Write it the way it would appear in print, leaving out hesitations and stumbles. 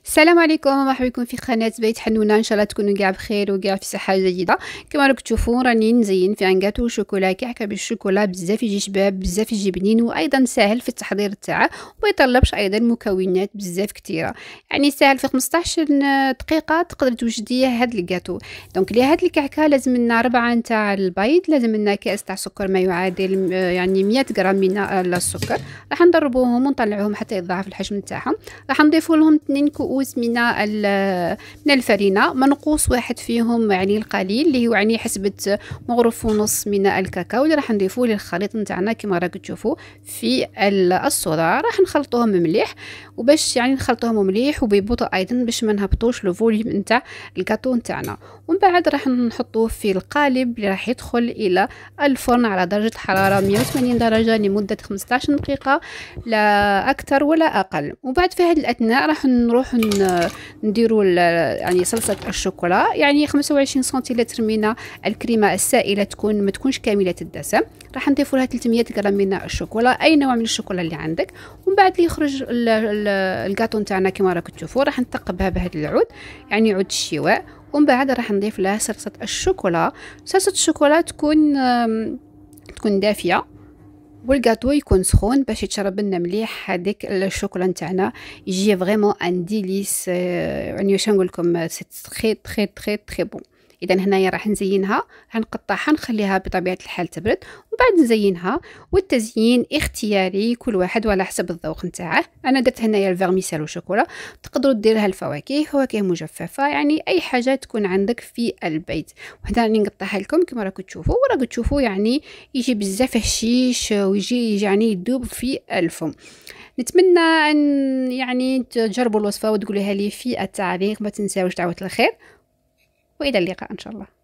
السلام عليكم، مرحبا بكم في قناة بيت حنونة. ان شاء الله تكونوا كاع بخير وكاع في صحة جيدة. كما راكم تشوفون راني نزين في ان جاتو شوكولا كعكة بالشوكولا، بزاف يجي شباب، بزاف يجي بنين، وايضا ساهل في التحضير تاعه وما يطلبش ايضا مكونات بزاف كثيره. يعني ساهل في 15 دقيقة تقدر توجديه هاد الجاتو. دونك لهاد الكعكة لازم لنا 4 نتاع البيض، لازم لنا كاس تاع سكر ما يعادل يعني 100 غرام من السكر. راح نضربوهم ونطلعوهم حتى يتضاعف الحجم تاعهم. راح نضيفوا لهم 2 كؤوس من الفرينه، منقوص واحد فيهم يعني القليل اللي هو يعني حسبة مغرف ونص من الكاكاو اللي راح نضيفوه للخليط نتاعنا كما راكم تشوفوا في الصوره. راح نخلطوهم مليح، وباش يعني نخلطوهم مليح وببطء ايضا باش ما نهبطوش لو فوليوم نتاع الكاتو نتاعنا. ومن بعد راح نحطوه في القالب اللي راح يدخل الى الفرن على درجه حراره 180 درجه لمده 15 دقيقه، لا اكثر ولا اقل. وبعد في هذه الاثناء راح نروح نديروا يعني صلصه الشوكولا، يعني 25 سنتيلتر من الكريمه السائله، ما تكونش كامله الدسم. راح نضيفوا لها 300 غرام من الشوكولا، اي نوع من الشوكولا اللي عندك. ومن بعد اللي يخرج الكاطو نتاعنا كما راكم تشوفوا راح نثقبها بهذا العود، يعني عود الشواء. ومن بعد راح نضيف لها صلصه الشوكولا. صلصه الشوكولا تكون دافيه والغاتو يكون سخون باش يتشرب لنا مليح هذيك الشوكولا نتاعنا، يجي فريمون ان ديليس. يعني واش نقول لكم، سي تري تري تري تري بون. اذا هنايا راح نزينها، راح نقطعها نخليها بطبيعه الحال تبرد ومن بعد نزينها. والتزيين اختياري، كل واحد وعلى حسب الذوق نتاعه. انا درت هنايا الفيرميسيل وشوكولا، تقدروا ديرها الفواكه، فواكه مجففه، يعني اي حاجه تكون عندك في البيت. وهنا راني نقطعها لكم كما راكم تشوفوا، وراكم تشوفوا يعني يجي بزاف هشيش ويجي يعني يذوب في الفم. نتمنى ان يعني تجربوا الوصفه وتقولوها لي في التعليق. ما تنساوش دعوه الخير، والى اللقاء ان شاء الله.